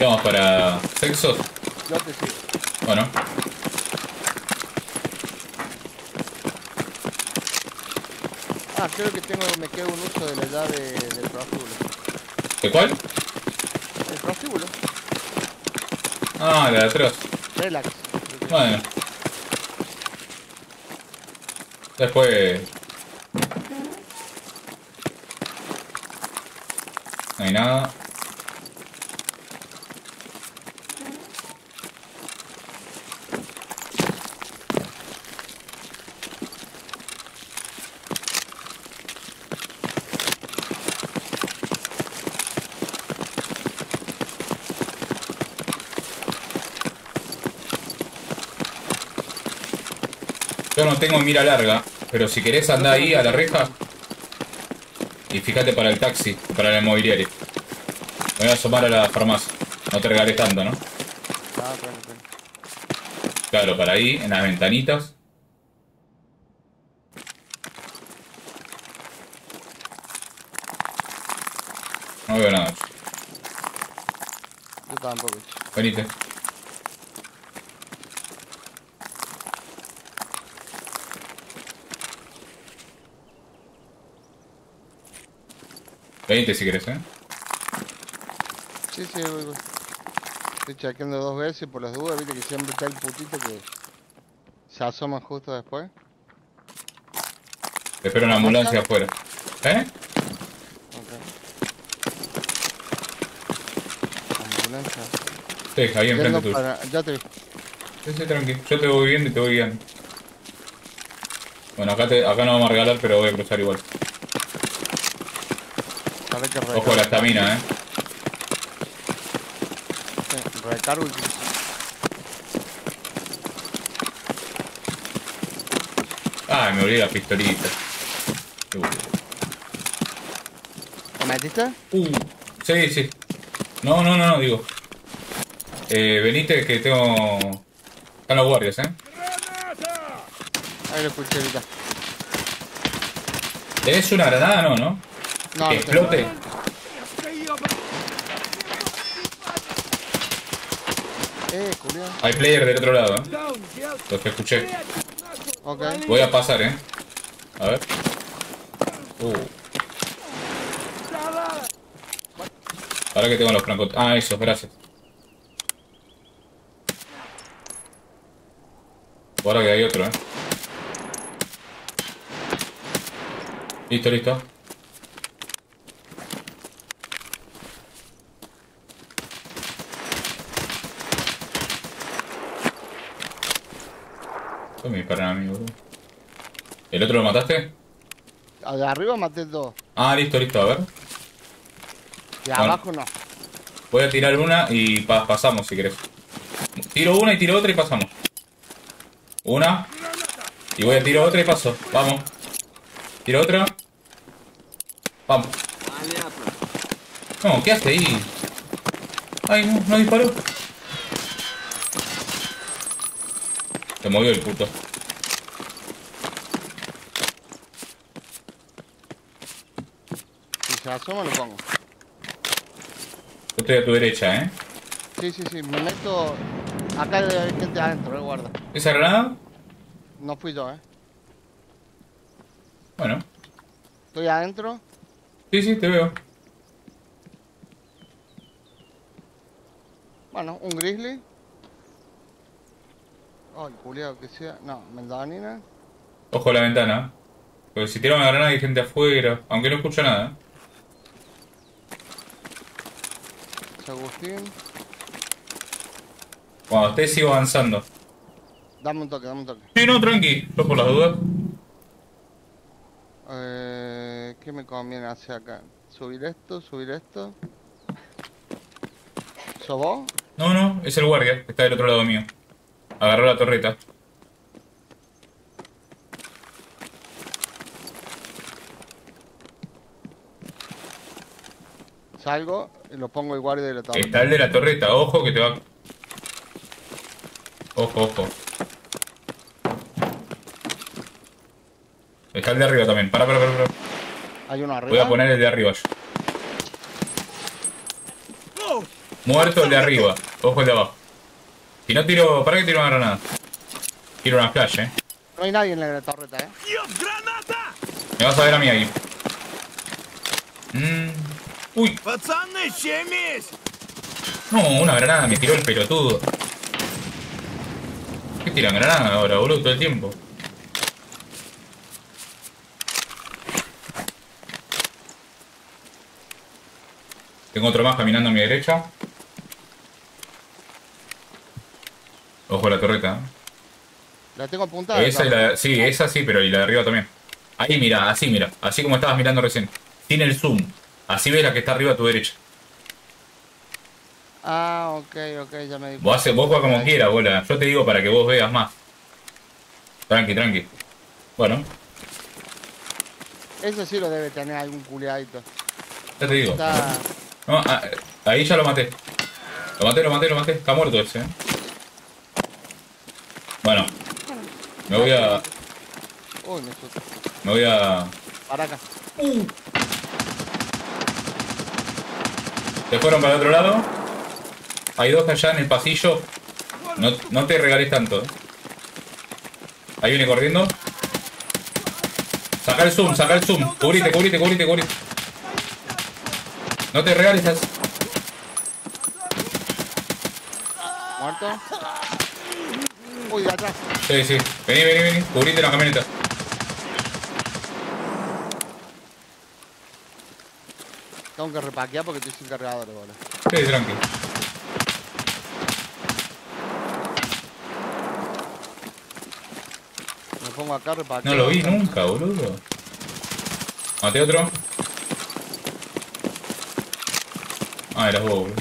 Vamos para sexos. Yo te sigo. Bueno. Ah, creo que me queda un uso de la llave del prostíbulo. ¿De cuál? El prostíbulo. Ah, la de atrás. Relax. Bueno. Después... No hay nada. Yo no tengo mira larga, pero si querés andá ahí a la reja y fíjate para el taxi, para el mobiliario. Me voy a asomar a la farmacia. No te regales tanto, ¿no? Ah, bueno. Claro, para ahí, en las ventanitas. No veo nada. Yo tampoco. Venite. Venite si querés, ¿eh? Sí, voy. Estoy chequeando 2 veces por las dudas, viste que siempre está el putito que se asoma justo después. Te espero una ambulancia afuera. ¿Eh? Ok. Ambulancia. Sí, ahí enfrente Yendo tuyo. ya te vi. Sí, tranqui. Yo te voy viendo y te voy guiando. Bueno, acá no vamos a regalar, pero voy a cruzar igual. Sabés que Ojo a la estamina, Sí, recargo y... Ay, me olvidé la pistolita. Qué boludo. ¿Lo metiste? Sí. No, digo. Venite que tengo... Están los guardias, Ahí lo escuché ahorita. ¿Tenés una granada? No, ¿no? No, Que no tengo. explote. Julián. Hay player del otro lado, Los que escuché. Ok. Voy a pasar, A ver. Ahora que tengo los francos. Ah, esos, gracias. Ahora que hay otro, Listo. Esto me disparan a mí, boludo. ¿El otro lo mataste? De arriba maté 2. Ah, listo, a ver. De Bueno. abajo no. Voy a tirar una y pasamos si querés. Tiro una y tiro otra y pasamos. Una. Y voy a tirar otra y paso. Vamos. Tiro otra. Vamos. No, ¿qué hace ahí? Ay, no disparó. Se movió el puto. Si se asoma lo pongo. Yo estoy a tu derecha, Sí. Me meto... Acá hay gente adentro, guarda. ¿Esa granada? No fui yo, Bueno. Estoy adentro. Sí, te veo. Bueno, un grizzly. Oh, el culiao que sea. No, mendanina. Ojo a la ventana. Porque si tira una granada hay gente afuera. Aunque no escucha nada. San Agustín. Cuando esté sigo avanzando. Dame un toque. Sí, no, tranqui. Yo por las dudas. ¿Qué me conviene hacer acá? Subir esto. ¿Sos vos? No, es el guardia que está del otro lado mío. Agarró la torreta. Salgo y lo pongo el guardia de la torre. Está el de la torreta. Ojo que te va... Ojo. Está el de arriba también. Para. Hay uno arriba. Voy a poner el de arriba yo. Muerto el de arriba. Ojo el de abajo. Si no tiro... ¿Para qué tiro una granada? Tiro una flash, No hay nadie en la torreta, Me vas a ver a mí ahí. Uy. No, una granada. Me tiró el pelotudo. ¿Qué tiran granada ahora, boludo? Todo el tiempo. Tengo otro más caminando a mi derecha. Ojo a la torreta. La tengo apuntada. Esa y la, sí, esa sí, pero y la de arriba también. Ahí mira, así mira. Así como estabas mirando recién. Sin el zoom. Así ves la que está arriba a tu derecha. Ah, ok, ya me di Vos juega como quieras, bola. Yo te digo para que vos veas más. Tranqui, tranqui. Bueno, Ese sí lo debe tener algún culeadito. ya te digo. Está... No, ahí ya lo maté. Lo maté. Está muerto ese, Bueno, me voy a... Uy, me asusté. Me voy a... Para acá. Se fueron para el otro lado. Hay dos allá en el pasillo. No te regales tanto, Ahí viene corriendo. Saca el zoom. Cubrite. No te regales. ¿Muerto? Uy, de atrás. Sí. Vení. Cubrite la camioneta. Tengo que repaquear porque estoy sin cargador, boludo. Sí, tranqui. Me pongo acá, repaqueo. No lo vi nunca, boludo. Maté otro. Ah, eras vos, boludo.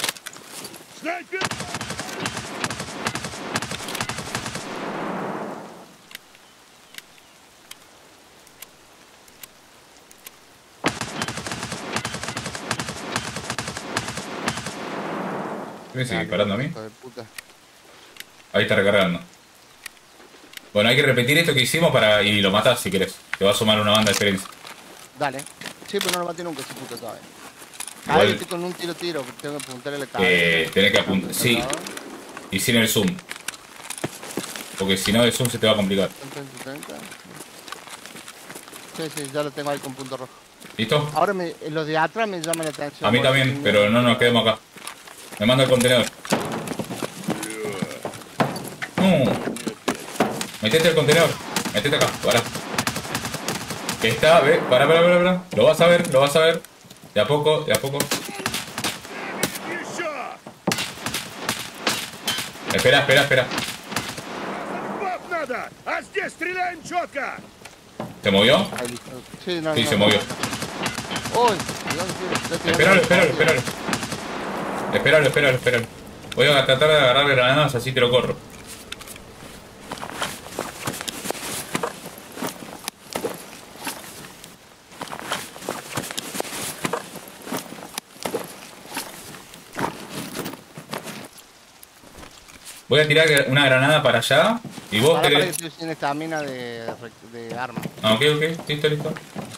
Me sigue disparando a mí. Hijo de puta. Ahí está recargando. Bueno, hay que repetir esto que hicimos para... Y lo matás si querés. Te va a sumar una banda de experiencia. Dale. Sí, pero no lo maté nunca ese puto todavía. Igual, Ahí estoy con un tiro, que tengo que apuntarle la cabeza. tenés que apuntar. Sí. Y sin el zoom. Porque si no el zoom se te va a complicar. 30. Sí, ya lo tengo ahí con punto rojo. ¿Listo? Ahora los de atrás me llaman la atención. A mí también, pero no nos quedemos acá. Me manda el contenedor. No. Metete el contenedor. Metete acá. Pará. Está, ve. Pará. Lo vas a ver. De a poco. Espera. ¿Se movió? Ahí, listo. Sí, no, Sí, se movió. Uy, Espéralo. Voy a tratar de agarrar granadas, así te lo corro. Voy a tirar una granada para allá. Y vos para que querés... estoy sin estamina de arma. Ah, ok. Listo.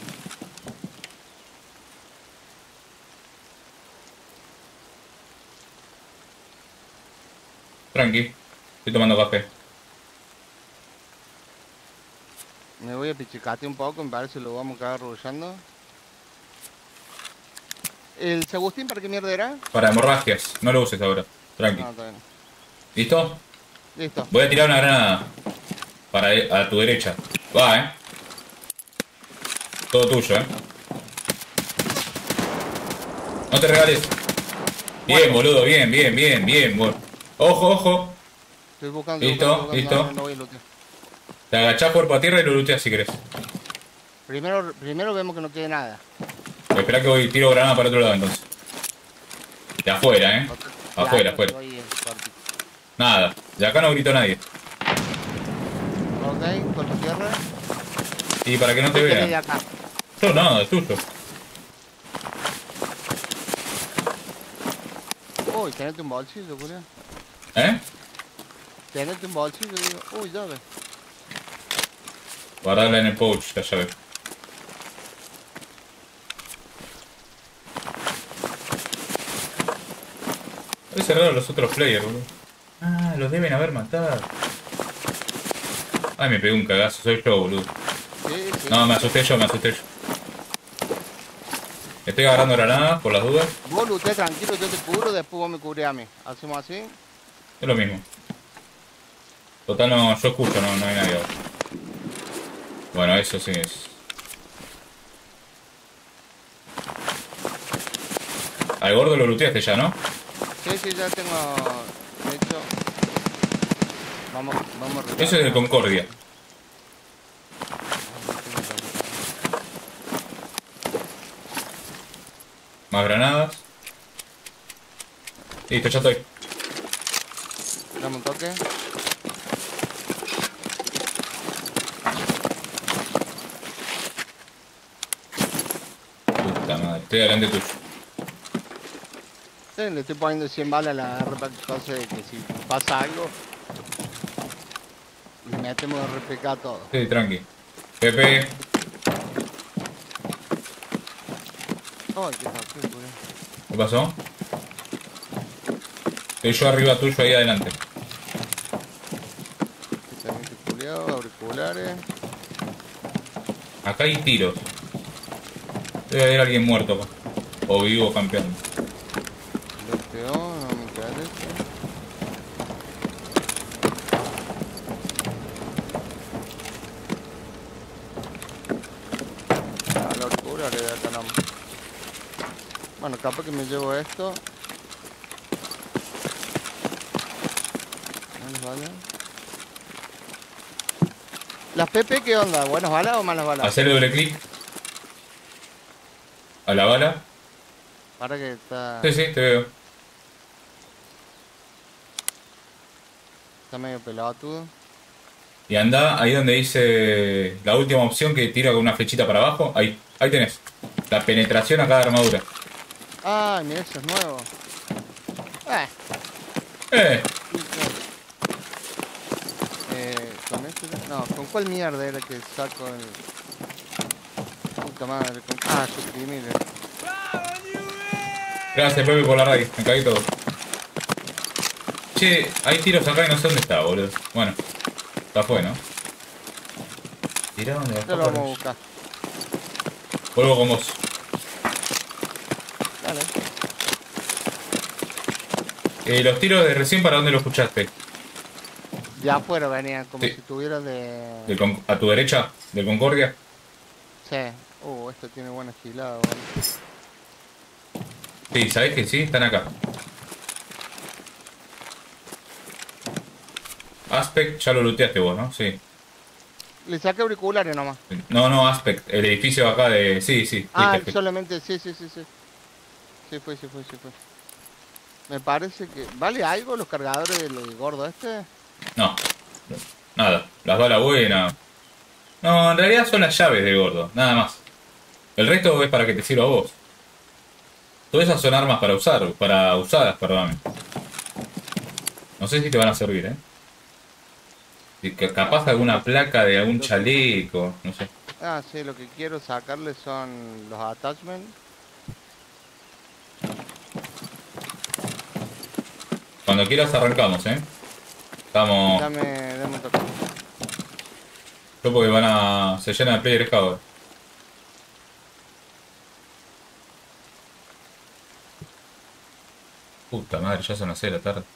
Tranqui. Estoy tomando café. Me voy a pichicate un poco, me parece que lo vamos a quedar arrullando. ¿El Sagustín para qué mierda era? Para hemorragias. No lo uses ahora. Tranqui. No, está bien. ¿Listo? Listo. Voy a tirar una granada. A tu derecha. Va, Todo tuyo, No te regales. Bien, boludo. Bien. Bueno. Ojo. Estoy buscando. Listo. No voy a lootear. Te agachás cuerpo a tierra y lo luteas si querés. Primero vemos que no quede nada. Esperá que tiro granada para otro lado entonces. De afuera, Afuera. Nada. De acá no gritó nadie. Ok, cuerpo a tierra. Y para que no te vean. Yo nada, es tuyo. Uy, tenete un bolsillo, Julián. Tenete un bolsillo, digo. Uy, llave. Guardala en el pouch, la llave. Es raro los otros players, boludo. Ah, los deben haber matado. Ay, me pegué un cagazo, soy yo, boludo. Sí, sí. No, me asusté yo. Estoy agarrando granadas por las dudas. Vos luté tranquilo, yo te cubro, después vos me cubrís a mí. Hacemos así. Es lo mismo. Total, no, yo escucho, no hay nadie ahora. Bueno, eso sí es. Al gordo lo looteaste ya, ¿no? Sí, sí, ya tengo. De hecho. Vamos a recargar. Eso es de Concordia. Más granadas. Listo, ya estoy. Dame un toque. Puta madre, estoy delante tuyo. Sí, le estoy poniendo 100 balas a la RP, entonces que si pasa algo, le metemos RPK a todo. Sí, tranqui. Pepe, Ay, qué toque, boludo. ¿qué pasó? Estoy yo arriba tuyo ahí adelante. Aquí también estoy culiado, auriculares. Acá hay tiros. Debe haber alguien muerto acá. O vivo campeando. Bloqueo, no me interesa. Ah, la auriculares de acá no. Bueno, capaz que me llevo esto. ¿Malas balas? ¿Las PP qué onda? ¿Buenas balas o malas balas? Hacerle doble clic a la bala. Para que está Sí, te veo. medio pelotudo. Y anda ahí donde dice la última opción que tira con una flechita para abajo. Ahí tenés. La penetración a cada armadura. Ay, mira, eso es nuevo. Eh, ¿Con este? No, ¿con cuál mierda era que saco el...? Puta madre, con... Ah, suprimir. gracias Pepe por la radio. Me caí todo. Che, hay tiros acá y no sé dónde está, boludo. Bueno, ya fue, ¿no? Tira donde Ya lo vamos a buscar. Vuelvo con vos. Dale. Los tiros de recién, ¿para dónde lo escuchaste? De afuera venían, como Sí. si tuviera de... ¿A tu derecha? ¿De Concordia? Sí. Esto tiene buena gilada, boludo. Sí, ¿sabés que sí? Están acá. Aspect, ya lo looteaste vos, ¿no? Sí. Le saqué auriculares nomás. No, Aspect, el edificio acá de... Sí, Ah, viste. solamente, sí. Sí fue. Me parece que... ¿Vale algo los cargadores del gordo este? No, nada. Las balas buenas. No, en realidad son las llaves del gordo, nada más. El resto es para que te sirva a vos. Todas esas son armas para usar, para usadas, perdóname. No sé si te van a servir, ¿eh? Capaz alguna placa de algún chaleco, no sé. Ah, sí, lo que quiero sacarle son los attachments. Cuando quieras arrancamos, ¿eh? Estamos... Dame un toque. Yo porque se llena de player ahora. Puta madre, ya son las 6 de la tarde.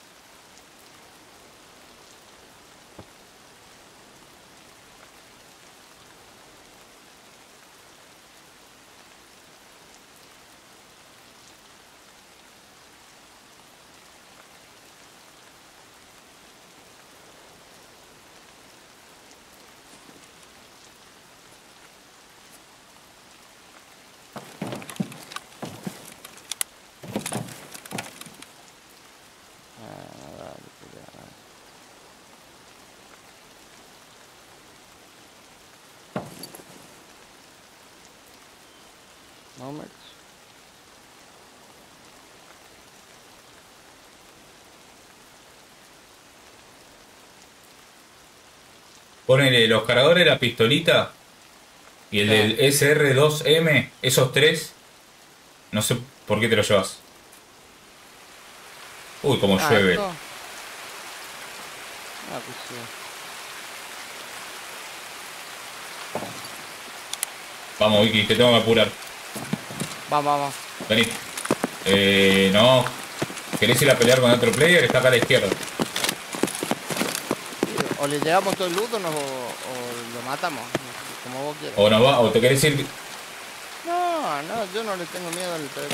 Moments. Ponele los cargadores de la pistolita y el Sí. del SR2M, esos tres, no sé por qué te los llevas. Uy, como llueve. Esto. Pues sí. Vamos, Vicky, te tengo que apurar. Vamos. Vení. No. ¿Querés ir a pelear con otro player? Está acá a la izquierda. O le llevamos todo el loot o lo matamos. Como vos quieras. O nos va, o te querés ir. No, yo no le tengo miedo al PvP.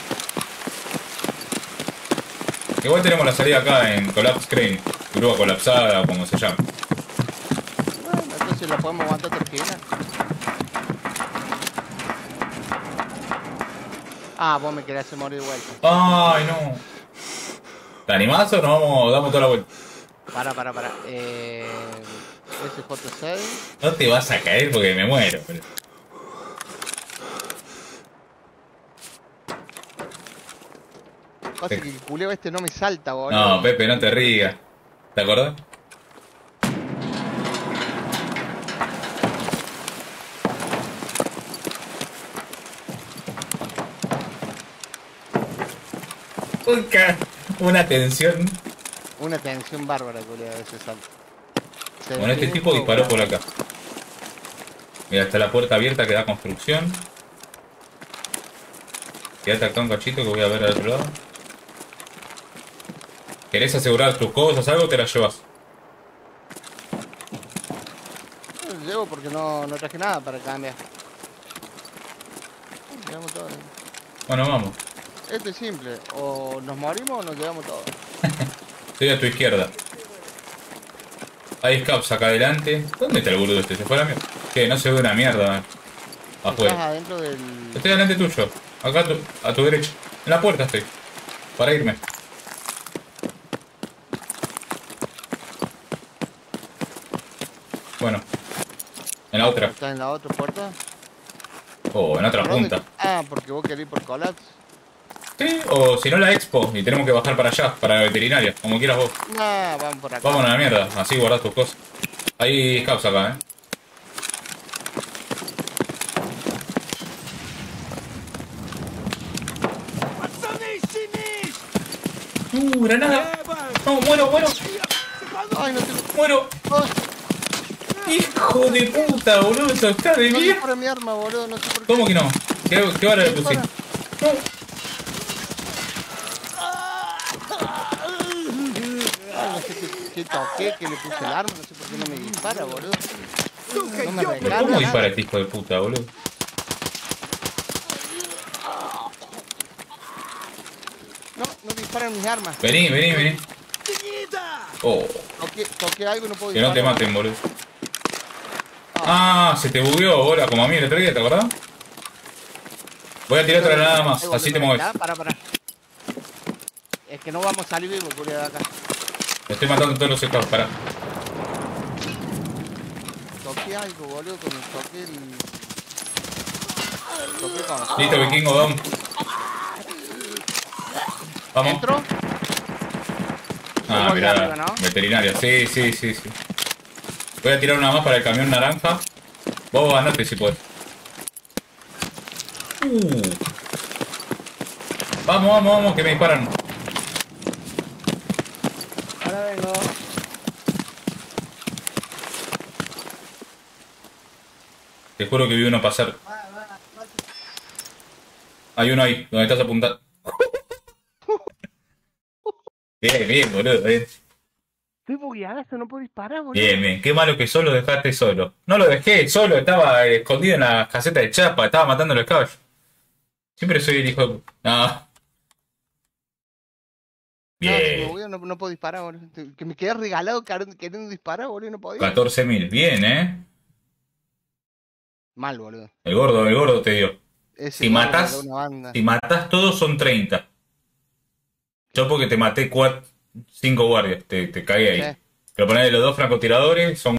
Igual tenemos la salida acá en Collapse Screen. Grúa colapsada, o como se llama. Bueno, entonces lo podemos aguantar tranquila. Ah, vos me querés hacer morir de vuelta. Ay, no. ¿Te animás o nos vamos, damos toda la vuelta? Para. SJ6. No te vas a caer porque me muero. Pero... Pasa que el culeo este no me salta, boludo. No, Pepe, no te rías. ¿Te acordás? Una tensión. Una tensión bárbara, culeo, ese salto. Bueno, este tipo disparó por acá. Mira, está la puerta abierta que da construcción. Quédate acá un cachito que voy a ver al otro lado. ¿Querés asegurar tus cosas, algo? Te las llevas. Lo llevo porque no traje nada para cambiar. Llevamos todo. Bueno, vamos. Esto es simple. O nos morimos o nos llevamos todo. Estoy a tu izquierda. Hay scouts acá adelante. ¿Dónde está el boludo este? ¿Se fue a la mierda? ¿Qué? No se ve una mierda. Estás Afuera. adentro del... Estoy delante tuyo. Acá a tu derecha. En la puerta estoy. Para irme. Bueno. En la otra. ¿Estás en la otra puerta? O en otra ¿Por dónde? punta. Ah, porque vos querés ir por Collapse. Sí, o si no la expo. Y tenemos que bajar para allá, para la veterinaria. Como quieras vos. Nah, vamos por acá. Vámonos a la mierda. Así guardás tus cosas. Hay scouts acá, Granada. No, muero. Ay, no te... Muero. Ay, Hijo de puta, boludo. Eso está de no mierda. dispara mi arma, boludo. No sé por qué. ¿Cómo que no? ¿Qué hora le pusiste? No. Ay, no sé qué toqué, que le puse el arma. No sé por qué no me dispara, boludo. No me recarga ¿Cómo nada. dispara este hijo de puta, boludo? No disparan mis armas. Vení. Oh, Toqué algo y no puedo que no disparar. te maten, boludo. Ah, se te bugueó, boludo, como a mí el otro día, ¿te acordás? Voy a tirar otra granada más, así te mueves. Para. Es que no vamos a salir vivos, culiado, de acá. Me estoy matando todos los scouts, pará. Toqué algo, boludo, con toqué el... Toqué con... Listo, vikingo, down. Vamos. ¿Entro? Ah, Vamos mirá, arriba, ¿no? veterinaria, sí. Voy a tirar una más para el camión naranja. Vos ganate si podés. Vamos, que me disparan. Ahora vengo. Te juro que vi uno pasar. Hay uno ahí, donde estás apuntando. Bien, boludo, bien. Estoy bugueadazo, no puedo disparar, boludo. Bien. Qué malo que solo dejaste solo. No lo dejé solo, estaba escondido en la caseta de chapa, estaba matando a los caballos. Siempre soy el hijo de... No. No, Bien. no puedo disparar, boludo. Que me quedé regalado queriendo disparar, boludo, y no podía. 14.000, bien, Mal, boludo. El gordo te dio. Ese Si gordo matás, de una banda. si matás todos son 30. Yo porque te maté 5 guardias, te cagué ahí. Sí. Pero ponele los 2 francotiradores, son